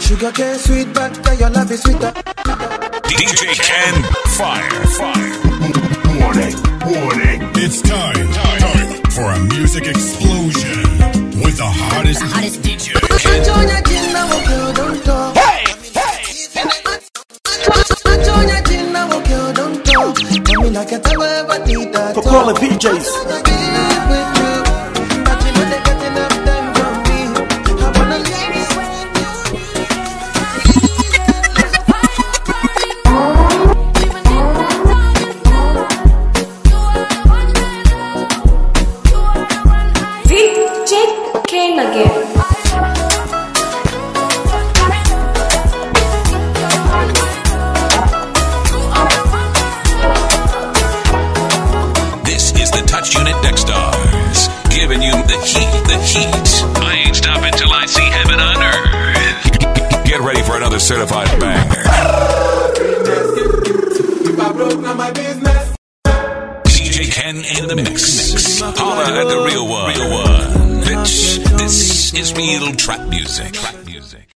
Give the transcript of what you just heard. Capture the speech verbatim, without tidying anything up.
Sugar cane sweet, but your love is sweeter. D J Kenn, fire, fire. Warning, warning. It's time, time, time for a music explosion with the hottest, the hottest D J. Hey, hey. For calling P Js. Kenn again. This is the Touch Unit Deck Stars, giving you the heat, the heat. I ain't stopping till I see heaven on earth. Get ready for another certified banger. If I broke, now my business. D J Kenn in the mix. Holla at the real one. Real one. Bitch, this is real trap music. Trap music.